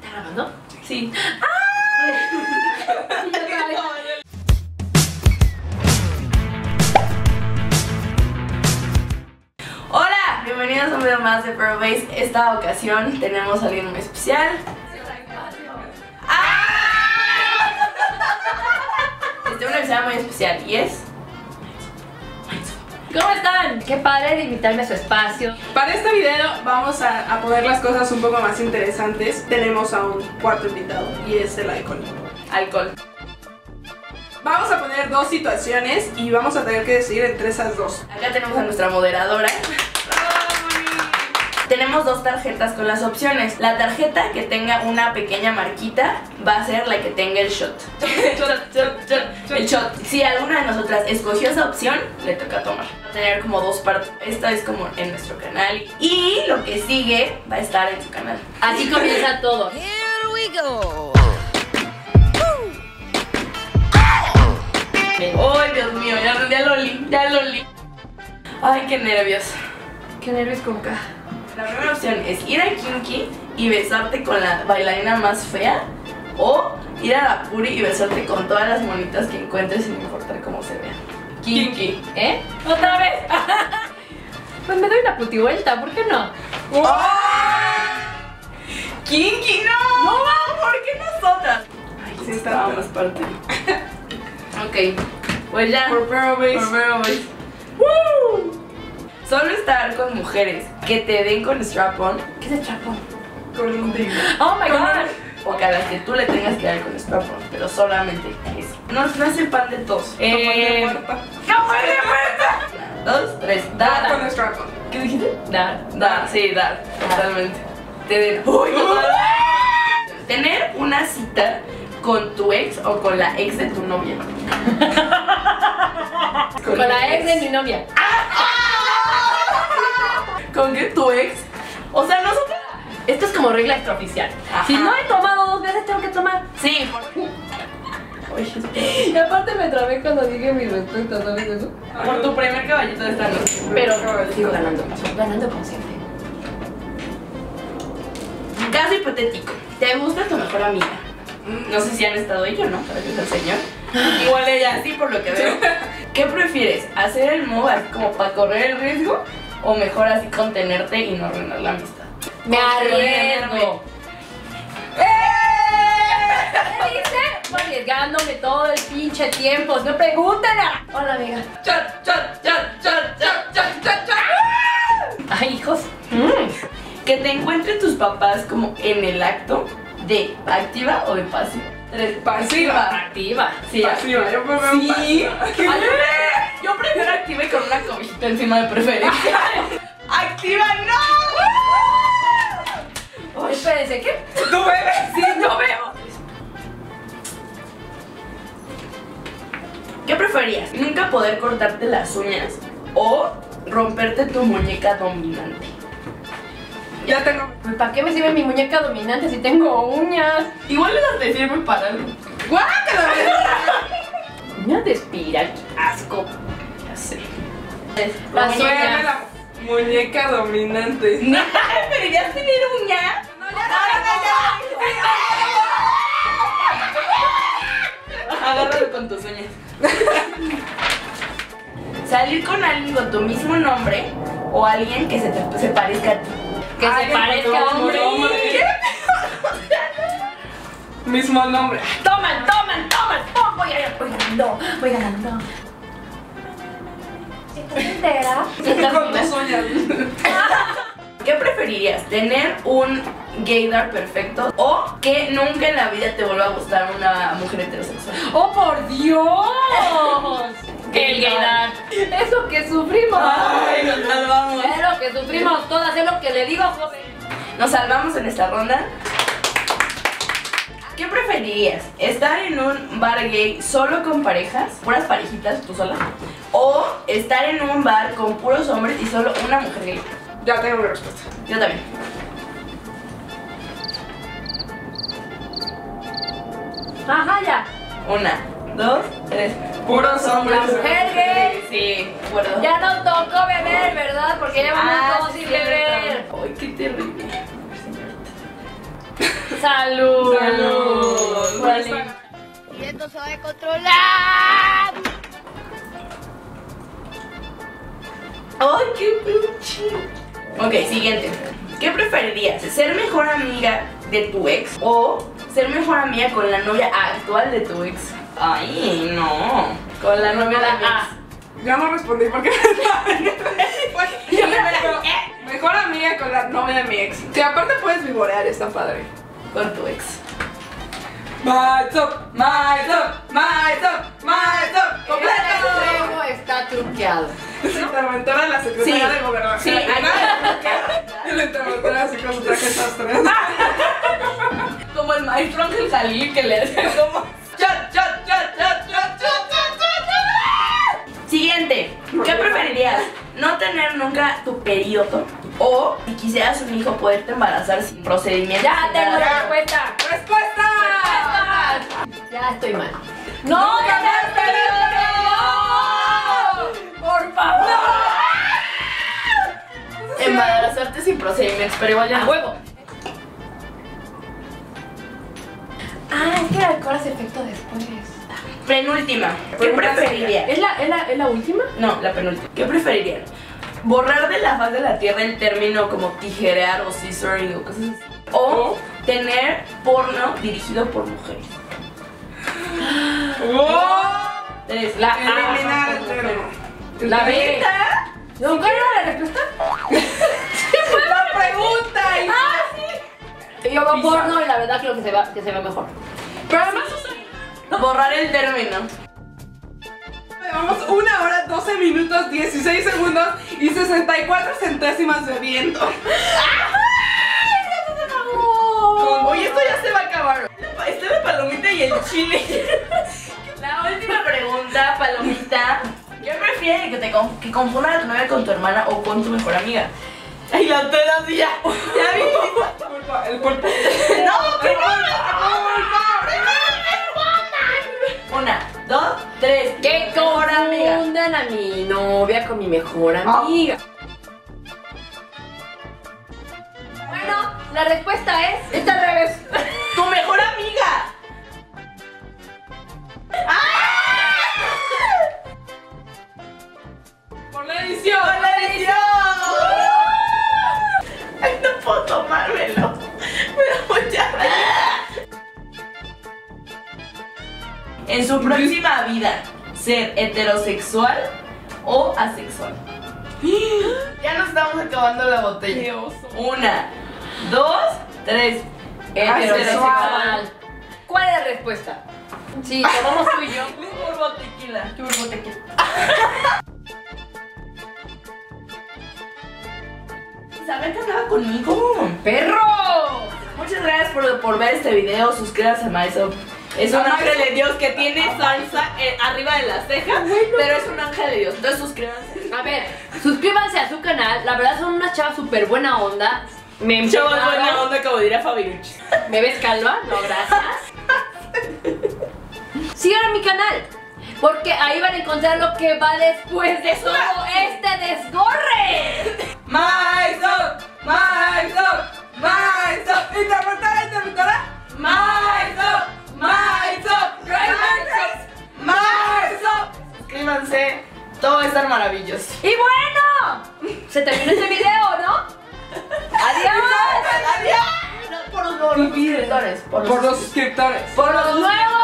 ¿Está grabando? Sí. Hola, bienvenidos a un video más de Pero Base. Esta ocasión tenemos a alguien muy especial. Una episodio muy especial y es... ¿Cómo están? Qué padre de invitarme a su espacio. Para este video vamos a poner las cosas un poco más interesantes. Tenemos a un cuarto invitado y es el alcohol. Alcohol. Vamos a poner dos situaciones y vamos a tener que decidir entre esas dos. Acá tenemos a nuestra moderadora. Tenemos dos tarjetas con las opciones. La tarjeta que tenga una pequeña marquita va a ser la que tenga el shot. El shot. Si alguna de nosotras escogió esa opción, le toca tomar. Va a tener como dos partes. Esta es como en nuestro canal. Y lo que sigue va a estar en su canal. Así comienza todo. Here we go. ¡Ay, Dios mío! Ya lo li. Ay, qué nervios. Qué nervios con K. La primera opción es ir a Kinky y besarte con la bailarina más fea, o ir a la Puri y besarte con todas las monitas que encuentres sin importar cómo se vean. Kinky. ¿Eh? ¿Otra vez? Pues me doy una putivuelta, ¿por qué no? ¡Oh! ¡Kinky, no! ¡No, ¿por qué nosotras? Ay, sí, estábamos parte. Ok, pues ya. Por Pero Base. Por Pero Base. ¡Woo! Solo estar con mujeres que te den con strap-on. ¿Qué es strap-on? Con un ding. Oh my god. O que a las que tú le tengas que dar con strap-on, pero solamente eso. No es el pan de tos. Como de muerta. ¿Cómo es de muerta? 2, 3, dar. Con strap-on. ¿Qué dijiste? Dar. Sí, dar, totalmente. Te den. ¡Uy! Tener una cita con tu ex o con la ex de tu novia. Con la ex de mi novia. ¿Con qué tu ex? O sea, nosotros. Esto es como regla extraoficial. Ajá. Si no he tomado 2 veces, tengo que tomar. Sí, Y aparte me trabé cuando dije mi respuesta, ¿sabes eso? por tu primer caballito de esta noche. Pero sigo ganando. Ganando como siempre. Caso hipotético. ¿Te gusta tu mejor amiga? No sé si han estado ellos, ¿no? Para que te enseño. Igual ella sí, por lo que veo. ¿Qué prefieres? ¿Hacer el move así como para correr el riesgo? ¿O mejor así contenerte y no arruinar la amistad? Me arriesgo. ¿Qué dice? Estoy arriesgándome todo el pinche tiempo. No pregúntale. Hola, amiga. ¡Chat, chat, chat, chat, chat, chat, chat, chat! Ay, hijos. Que te encuentren tus papás como en el acto de activa o de pasiva. 3. Pasiva. Activa. Sí, Pasiva, yo prefiero sí. pasiva. Yo prefiero activa y con una cobijita encima de preferencia. ¡Activa no! Oye, espérense, ¿qué? ¿Tú bebes? Sí, no veo. ¿Qué preferías? ¿Nunca poder cortarte las uñas o romperte tu muñeca dominante? Ya tengo. Pues, ¿para qué me sirve mi muñeca dominante si tengo uñas? Igual esas te sirven para algo. ¡Guácala! Uñas de espiral, qué asco. Ya sé. Las Suena uñas. la muñeca dominante. ¿No preferirías tener uñas? Agárralo con tus uñas. Salir con alguien con tu mismo nombre o alguien que se parezca a ti. Que se Alguien con parezca tu a mismo mí. nombre. Mismo nombre. Toman. Oh, voy ganando. ¿Estás entera? Con tus uñas. ¿Qué preferirías? ¿Tener un gaydar perfecto o que nunca en la vida te vuelva a gustar una mujer heterosexual? ¡Oh, por Dios! El gaydar. Es lo que sufrimos. ¡Ay, nos salvamos! Es lo que sufrimos todas, es lo que le digo, joven. Nos salvamos en esta ronda. ¿Qué preferirías? ¿Estar en un bar gay solo con parejas, puras parejitas, tú sola? ¿O estar en un bar con puros hombres y solo una mujer gay? Ya tengo mi respuesta. Yo también. Ajá, ya. 1, 2, 3. Puros hombres. La mujer gay. Sí, de acuerdo. Ya no tocó beber, ¿verdad? Porque ya vamos todos sí, sin cierto. beber. Ay, qué terrible. Salud. Salud. Vale. Y esto se va a controlar. ¡Ay, qué pinche! Ok, siguiente. ¿Qué preferirías? ¿Ser mejor amiga de tu ex o ser mejor amiga con la novia actual de tu ex? Ay, no. Con la novia de mi ex. Ya no respondí porque mejor amiga con la novia de mi ex. Que aparte puedes vivorear, está padre. Con tu ex. My top, my top, my top, my top. El ¡Completo! juego está truqueado. Es la interventora de la secretaria Sí. de gobernación. Sí, Y la interventora así con su traje sastre. Como el maestro Ángel Jalil que le hace como... ¡Chat, chat, chat, chat, chat, chat, chat! Siguiente. ¿Qué preferirías? ¿No tener nunca tu periodo? O si quisieras un hijo, poderte embarazar sin procedimiento. Ya sin tengo nada? la respuesta. ¡Respuesta! Ya estoy mal. ¡No! ¡Ganar ¡Por favor! Embarazarte sin procedimientos, pero igual ya ¡A no. huevo! Ah, es que el alcohol hace efecto después. Penúltima. ¿Qué preferirías? ¿Es la última? No, la penúltima. ¿Qué preferirían? ¿Borrar de la faz de la tierra el término como tijerear o scissoring o cosas así? ¿O tener porno dirigido por mujeres? Tres. La Eliminar A. el término. La B. ¿Neta? ¿No? ¿Cuál era la respuesta? La pregunta. Yo veo porno y la verdad creo que se ve mejor. Pero además, Borrar el término. Llevamos 1 hora, 12 minutos, 16 segundos y 64 centésimas de viento. Oye, esto ya se va a acabar. Está la palomita y el chile. La última pregunta, palomita. ¿Qué prefieres? ¿Que confundan a tu novia con tu hermana o con tu mejor amiga? Ay, la tela así ya. ¿Ya viste? El cuerpo. ¡No, que no! Una, dos, tres. que Mejor amiga. confundan a mi novia con mi mejor amiga. Bueno, la respuesta es... Está al revés. ¡Tu mejor amiga! Por la edición. ¡Con la edición! Ay, no puedo tomármelo. Me da mucha risa. En su próxima vida, ¿ser heterosexual o asexual? Ya nos estamos acabando la botella. Qué oso. Una, dos, tres. Heterosexual. ¿Cuál es la respuesta? Sí, tomamos tú y yo. Turbo tequila. Turbo tequila. ¿Saben que andaba conmigo? ¡Perro! Muchas gracias por ver este video. Suscríbanse a Maisop. Es un ángel de Dios que tiene salsa arriba de la ceja, pero es un ángel de Dios. Entonces suscríbanse. A ver, suscríbanse a su canal. La verdad son unas chavas súper buena onda. Me Chavos, empezaron- buena onda, como diría Fabirucci. ¿Me ves calva? No, gracias. Sigan mi canal, porque ahí van a encontrar lo que va después de todo este desgorre. Maisop, Maisop, Maisop. Interventora. Maisop, Maisop, Maisop. Suscríbanse. Todo va a estar maravilloso. Y bueno, se terminó este video, ¿no? Adiós. Adiós. Por los suscriptores. Por los suscriptores. Por los nuevos